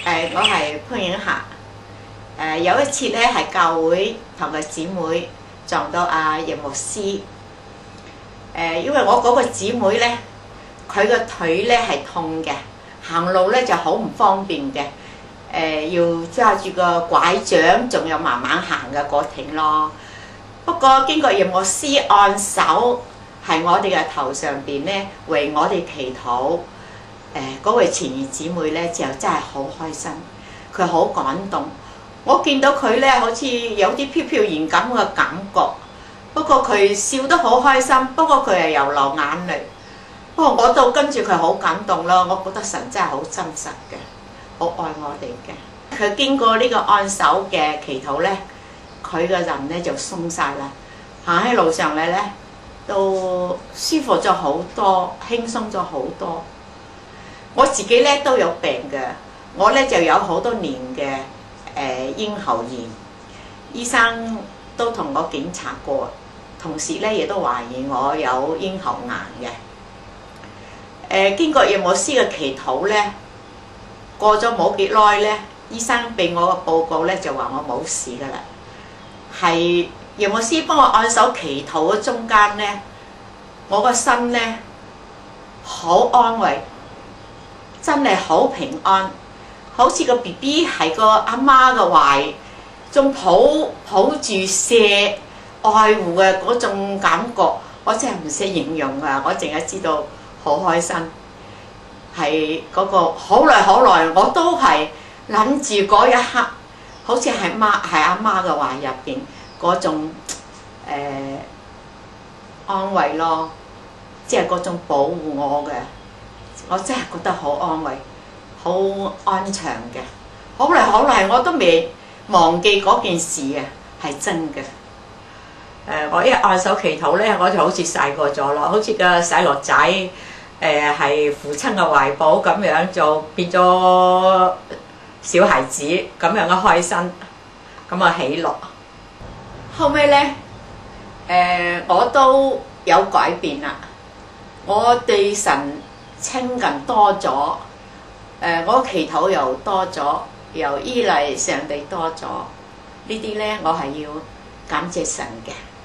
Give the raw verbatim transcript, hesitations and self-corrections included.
誒，我係潘影霞。誒有一次咧，係教會同個姊妹撞到阿葉牧師。誒，因為我嗰個姊妹咧，佢個腿咧係痛嘅，行路咧就好唔方便嘅。誒，要揸住個拐杖，仲有慢慢行嘅過程咯。不過經過葉牧師按手喺我哋嘅頭上邊咧，為我哋祈禱。誒嗰位前兒姊妹咧就真係好開心，佢好感動。我見到佢咧好似有啲飄飄然咁嘅感覺，不過佢笑得好開心，不過佢係又流眼淚。不過我都跟住佢好感動咯，我覺得神真係好真實嘅，好愛我哋嘅。佢經過呢個按手嘅祈禱咧，佢個人咧就鬆晒啦，行喺路上嚟咧都舒服咗好多，輕鬆咗好多。我自己咧都有病嘅，我咧就有好多年嘅誒咽喉炎，醫生都同我檢查過，同時咧亦都懷疑我有咽喉癌嘅。誒、呃、經過葉牧師嘅祈禱咧，過咗冇幾耐咧，醫生俾我個報告咧就話我冇事噶啦。係葉牧師幫我按手祈禱嘅中間咧，我個心咧好安慰。真係好平安，好似個 B B 喺個阿媽嘅懷，仲抱抱住錫愛護嘅嗰種感覺，我真係唔識形容啊！我淨係知道好開心，係嗰個好耐好耐，我都係諗住嗰一刻，好似係媽係阿媽嘅懷入邊嗰種、呃、安慰咯，即係嗰種保護我嘅。我真係覺得好安慰，好安詳嘅。好耐好耐我都未忘記嗰件事啊，係真嘅。誒、呃，我一按手祈禱咧，我就好似細個咗咯，好似個細路仔誒係父親嘅懷抱咁樣，就變咗小孩子咁樣嘅開心，咁啊喜樂。後尾咧誒，我都有改變啦，我對神親近多咗，誒、呃，我祈禱又多咗，又依賴上帝多咗，呢啲咧我係要感謝神嘅。